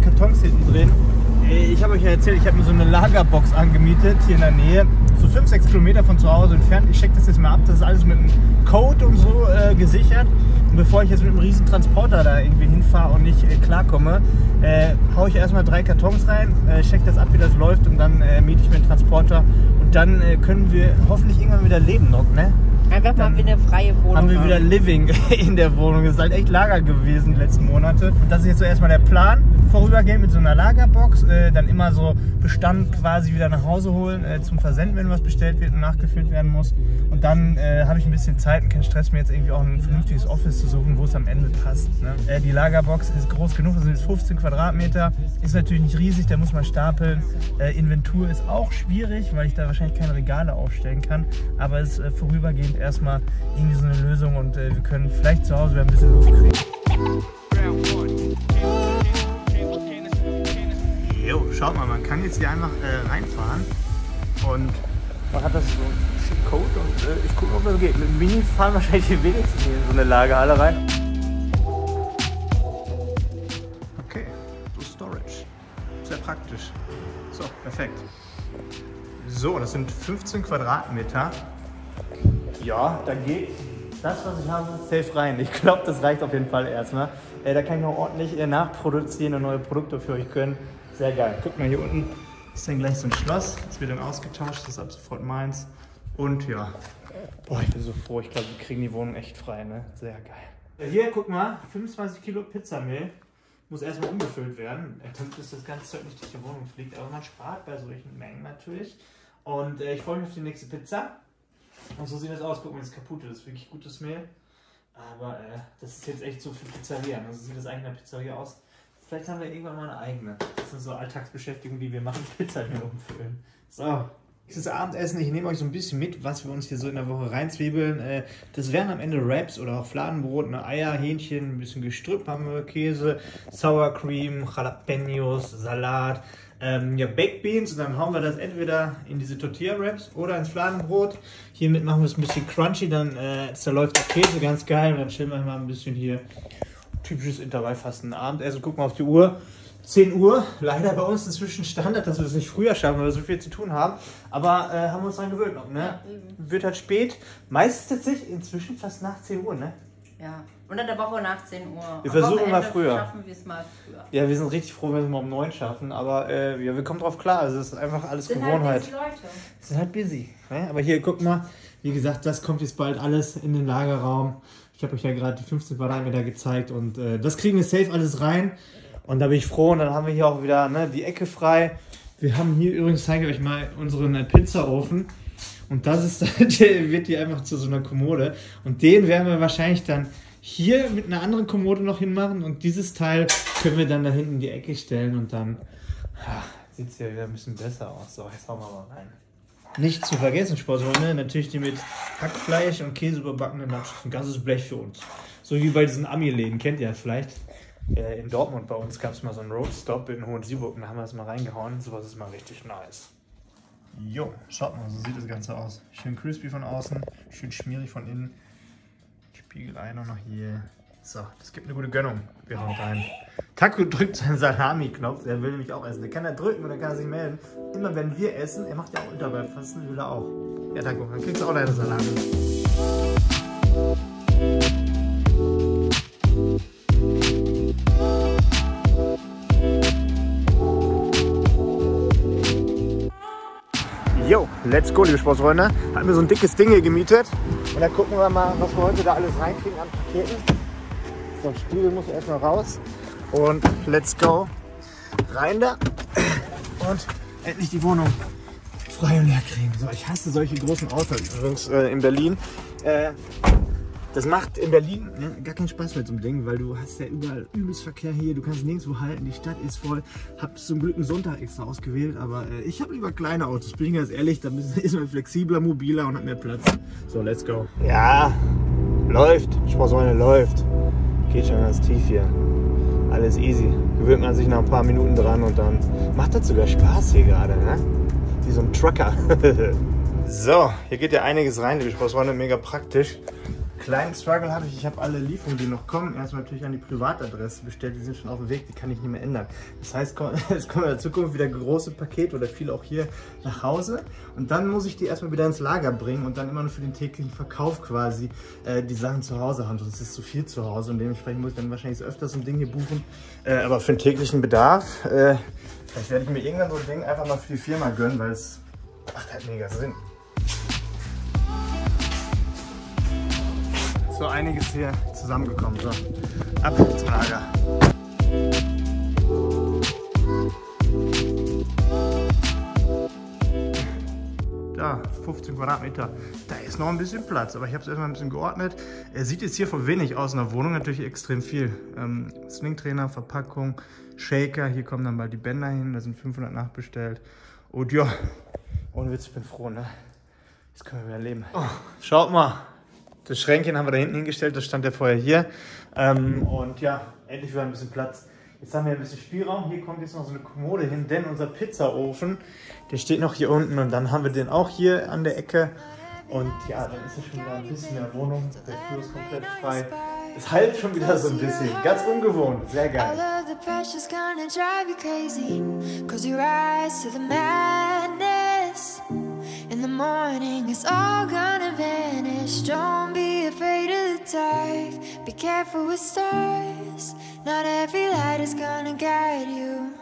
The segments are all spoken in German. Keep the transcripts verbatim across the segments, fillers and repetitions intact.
Kartons hinten drin. Ich habe euch ja erzählt, ich habe mir so eine Lagerbox angemietet, hier in der Nähe, so fünf, sechs Kilometer von zu Hause entfernt. Ich checke das jetzt mal ab, das ist alles mit einem Code und so äh, gesichert. Und bevor ich jetzt mit einem riesen Transporter da irgendwie hinfahre und nicht äh, klarkomme, äh, haue ich erstmal drei Kartons rein, äh, check das ab, wie das läuft, und dann äh, miete ich mir einen Transporter. Und dann äh, können wir hoffentlich irgendwann wieder leben noch, ne? Einfach mal wieder eine freie Wohnung. Haben wir wieder Living in der Wohnung. Es ist halt echt Lager gewesen die letzten Monate. Und das ist jetzt so erstmal der Plan. Vorübergehend mit so einer Lagerbox, äh, dann immer so Bestand quasi wieder nach Hause holen, äh, zum Versenden, wenn was bestellt wird und nachgefüllt werden muss. Und dann äh, habe ich ein bisschen Zeit und keinen Stress, mir jetzt irgendwie auch ein vernünftiges Office zu suchen, wo es am Ende passt. Ne? Äh, die Lagerbox ist groß genug, das sind jetzt fünfzehn Quadratmeter. Ist natürlich nicht riesig, da muss man stapeln. Äh, Inventur ist auch schwierig, weil ich da wahrscheinlich keine Regale aufstellen kann. Aber es ist äh, vorübergehend erstmal irgendwie so eine Lösung, und äh, wir können vielleicht zu Hause wieder ein bisschen Luft kriegen. Jo, schaut mal, man kann jetzt hier einfach äh, reinfahren und man hat das so ein Code, und äh, ich gucke, ob das geht. Mit dem Mini fahren wahrscheinlich die wenigsten hier in so eine Lagerhalle rein. Okay, so Storage. Sehr praktisch. So, perfekt. So, das sind fünfzehn Quadratmeter. Ja, da geht das, was ich habe, safe rein. Ich glaube, das reicht auf jeden Fall erstmal. Äh, da kann ich noch ordentlich äh, nachproduzieren und neue Produkte für euch können. Sehr geil. Guck mal, hier unten ist dann gleich so ein Schloss. Das wird dann ausgetauscht. Das ist ab sofort meins. Und ja, boah, ich bin so froh. Ich glaube, wir kriegen die Wohnung echt frei, ne? Sehr geil. Hier, guck mal, fünfundzwanzig Kilo Pizzamehl. Muss erstmal umgefüllt werden, damit das ganze Zeug nicht durch die Wohnung fliegt. Aber man spart bei solchen Mengen natürlich. Und äh, ich freue mich auf die nächste Pizza. Und so sieht das aus. Guck mal, das ist kaputt. Das ist wirklich gutes Mehl. Aber äh, das ist jetzt echt so für Pizzerien. Also sieht das eigentlich in der Pizzeria aus. Vielleicht haben wir irgendwann mal eine eigene. Das sind so Alltagsbeschäftigungen, die wir machen, Pizzamehl umfüllen. So. Dieses Abendessen, ich nehme euch so ein bisschen mit, was wir uns hier so in der Woche reinzwiebeln. Das wären am Ende Wraps oder auch Fladenbrot, ne, Eier, Hähnchen, ein bisschen Gestrüpp haben wir, Käse, Sour Cream, Jalapenos, Salat, ähm, ja, Baked Beans, und dann hauen wir das entweder in diese Tortilla Wraps oder ins Fladenbrot. Hiermit machen wir es ein bisschen crunchy, dann äh, zerläuft der Käse ganz geil, und dann chillen wir mal ein bisschen hier. Typisches Intervallfasten, Abendessen, gucken wir auf die Uhr. zehn Uhr, leider bei uns inzwischen Standard, dass wir es nicht früher schaffen, weil wir so viel zu tun haben. Aber äh, haben wir uns dran gewöhnt noch, ne? Wird halt spät. Meistens tatsächlich inzwischen fast nach zehn Uhr, ne? Ja, unter der Woche nach zehn Uhr. Wir versuchen mal früher. Schaffen wir es mal früher. Ja, wir sind richtig froh, wenn wir es mal um neun schaffen. Aber äh, ja, wir kommen drauf klar. Also es ist einfach alles sind Gewohnheit. Halt Leute. Wir sind halt busy. Ne? Aber hier, guck mal. Wie gesagt, das kommt jetzt bald alles in den Lagerraum. Ich habe euch ja gerade die fünfzehn Quadratmeter gezeigt. Und äh, das kriegen wir safe alles rein. Und da bin ich froh, und dann haben wir hier auch wieder, ne, die Ecke frei. Wir haben hier übrigens, zeige ich euch mal, unseren Pizzaofen. Und das ist, der wird hier einfach zu so einer Kommode. Und den werden wir wahrscheinlich dann hier mit einer anderen Kommode noch hinmachen. Und dieses Teil können wir dann da hinten in die Ecke stellen. Und dann sieht es ja wieder ein bisschen besser aus. So, jetzt hauen wir mal rein. Nicht zu vergessen, Sportsfreunde, natürlich die mit Hackfleisch und Käse überbackenen Nachos. Ein ganzes Blech für uns. So wie bei diesen Ami-Läden, kennt ihr ja vielleicht. In Dortmund bei uns gab es mal so einen Roadstop in Hohensieburg, da haben wir das mal reingehauen. Sowas ist mal richtig nice. Jo, schaut mal, so sieht das Ganze aus. Schön crispy von außen, schön schmierig von innen. Spiegelei noch hier. So, das gibt eine gute Gönnung. Wir hauen rein. Taco drückt seinen Salami-Knopf, der will nämlich auch essen. Der kann er drücken und dann kann er sich melden. Immer wenn wir essen, er macht ja auch Intervallfasten, will er auch. Ja, Taco, dann kriegst du auch deine Salami. Jo, let's go, liebe Sportsfreunde. Haben wir so ein dickes Ding hier gemietet. Und dann gucken wir mal, was wir heute da alles reinkriegen an Paketen. So, Stiel muss erstmal raus. Und let's go. Rein da. Und endlich die Wohnung frei und leer kriegen. So, ich hasse solche großen Autos übrigens äh, in Berlin. Äh, Das macht in Berlin ne, gar keinen Spaß mit so einem Ding, weil du hast ja überall übelst Verkehr hier, du kannst nirgendwo halten, die Stadt ist voll. Hab zum Glück einen Sonntag extra ausgewählt, aber äh, ich habe lieber kleine Autos, bin ich ganz ehrlich, dann ist man flexibler, mobiler und hat mehr Platz. So, let's go. Ja, läuft, Sportsfreunde, läuft. Geht schon ganz tief hier. Alles easy. Gewöhnt man sich nach ein paar Minuten dran und dann macht das sogar Spaß hier gerade, ne? Wie so ein Trucker. So, hier geht ja einiges rein, liebe Sportsfreunde, mega praktisch. kleinen Struggle habe ich. Ich habe alle Lieferungen, die noch kommen, erstmal natürlich an die Privatadresse bestellt. Die sind schon auf dem Weg, die kann ich nicht mehr ändern. Das heißt, es kommen in der Zukunft wieder große Pakete oder viele auch hier nach Hause. Und dann muss ich die erstmal wieder ins Lager bringen und dann immer nur für den täglichen Verkauf quasi äh, die Sachen zu Hause haben. Sonst ist es zu viel zu Hause und dementsprechend muss ich dann wahrscheinlich so öfters ein Ding hier buchen. Äh, aber für den täglichen Bedarf, äh, vielleicht werde ich mir irgendwann so ein Ding einfach mal für die Firma gönnen, weil es macht halt mega Sinn. So einiges hier zusammengekommen. So, ab zum Lager. Da, fünfzehn Quadratmeter. Da ist noch ein bisschen Platz, aber ich habe es erstmal ein bisschen geordnet. Er sieht jetzt hier von wenig aus in der Wohnung, natürlich extrem viel. Ähm, Slingtrainer, Verpackung, Shaker, hier kommen dann bald die Bänder hin, da sind fünfhundert nachbestellt. Und ja, ohne Witz, ich bin froh, ne? Jetzt können wir wieder leben. Oh, schaut mal. Das Schränkchen haben wir da hinten hingestellt, das stand ja vorher hier. Ähm, und ja, endlich wieder ein bisschen Platz. Jetzt haben wir ein bisschen Spielraum. Hier kommt jetzt noch so eine Kommode hin, denn unser Pizzaofen, der steht noch hier unten. Und dann haben wir den auch hier an der Ecke. Und ja, dann ist ja schon wieder ein bisschen mehr Wohnung. Der Flur ist komplett frei. Es halt schon wieder so ein bisschen. Ganz ungewohnt. Sehr geil. In the morning, it's all gonna vanish. Don't be afraid of the dark. Be careful with stars. Not every light is gonna guide you.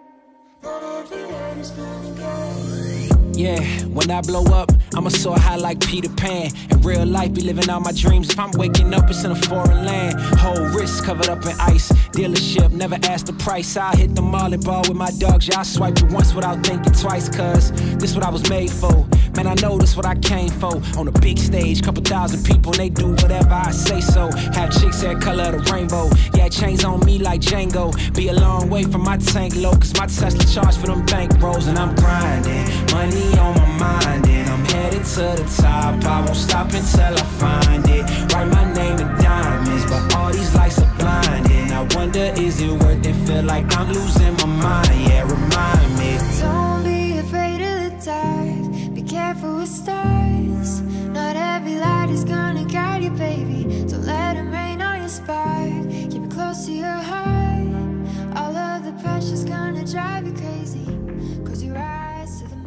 Not every light is gonna guide you. Yeah, when I blow up, I'ma soar high like Peter Pan. In real life, be living all my dreams. If I'm waking up, it's in a foreign land. Whole wrist covered up in ice. Dealership, never ask the price. I hit the molly ball with my dogs. Yeah, I swiped it once without thinking twice. Cause this what I was made for. Man, I know this what I came for. On a big stage, couple thousand people, and they do whatever I say so. Have chicks that color of the rainbow. Yeah, chains on me like Django. Be a long way from my tank low. Cause my Tesla charge for them bank rolls. And I'm grinding, money on my mind, and I'm headed to the top. I won't stop until I find it. Write my name in diamonds, but all these lights are blinding. I wonder, is it worth it? Feel like I'm losing my mind. Yeah, remind me. Don't be afraid of the dark. Be careful with stars. Not every light is gonna guide you, baby. Don't let them rain on your spark. Keep it close to your heart. All of the pressure's gonna drive you crazy. Cause you rise to the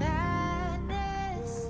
madness.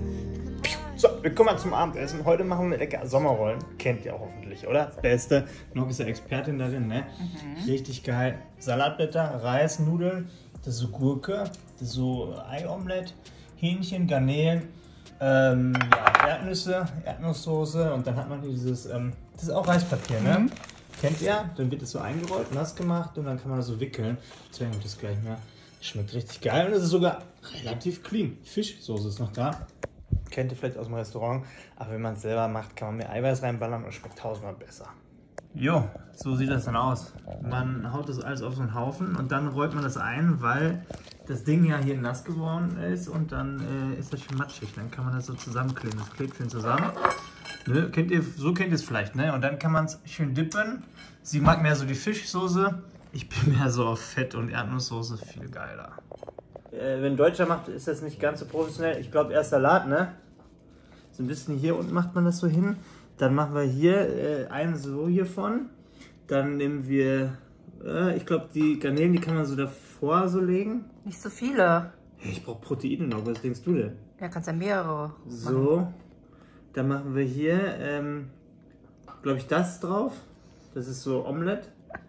So, wir kommen mal zum Abendessen. Heute machen wir lecker Sommerrollen. Kennt ihr auch hoffentlich, oder? Beste. Noch ist ja Expertin darin, ne? Mhm. Richtig geil. Salatblätter, Reis, Nudeln, das ist so Gurke, das ist so Eiomelett, Hähnchen, Garnelen, ähm, ja, Erdnüsse, Erdnusssoße und dann hat man dieses, ähm, das ist auch Reispapier, ne? Mhm. Kennt ihr? Dann wird es so eingerollt, nass gemacht und dann kann man das so wickeln. Deswegen habe ich das gleich mehr. Schmeckt richtig geil und es ist sogar relativ clean. Fischsoße ist noch da. Kennt ihr vielleicht aus dem Restaurant, aber wenn man es selber macht, kann man mehr Eiweiß reinballern und schmeckt tausendmal besser. Jo, so sieht das dann aus. Man haut das alles auf so einen Haufen und dann rollt man das ein, weil das Ding ja hier nass geworden ist und dann äh, ist das schön matschig. Dann kann man das so zusammenkleben. Das klebt schön zusammen. Ne? Kennt ihr, so kennt ihr es vielleicht, ne? Und dann kann man es schön dippen. Sie mag mehr so die Fischsoße. Ich bin mehr so auf Fett und Erdnusssoße, viel geiler. Äh, wenn ein Deutscher macht, ist das nicht ganz so professionell. Ich glaube, erst Salat, ne? So ein bisschen hier unten macht man das so hin. Dann machen wir hier äh, einen so hiervon. Dann nehmen wir, äh, ich glaube, die Garnelen, die kann man so davor so legen. Nicht so viele. Hey, ich brauche Proteine noch, was denkst du denn? Ja, kannst ja mehrere machen. So, dann machen wir hier, ähm, glaube ich, das drauf. Das ist so Omelette.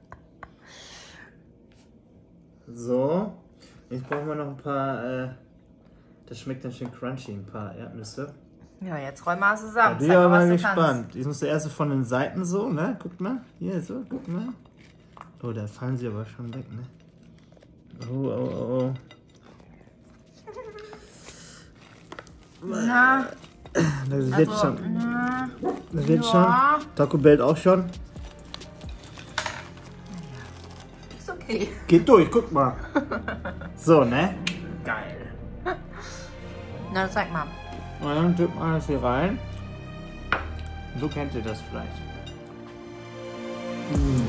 So, jetzt brauchen wir noch ein paar, äh, das schmeckt dann schön crunchy, ein paar Erdnüsse. Ja, jetzt räum mal zusammen. Ja, ich bin mal gespannt. Ich muss erst von den Seiten so, ne? Guckt mal. Hier, so, guck mal. Oh, da fallen sie aber schon weg, ne? Oh, oh, oh, oh. Na. Das wird also, schon. Na. Das wird Ja. schon. Taco Bell auch schon. Ist okay. Geht durch, guck mal. So, ne? Geil. Na, zeig mal. Und dann tippt man das hier rein. So kennt ihr das vielleicht. Mm.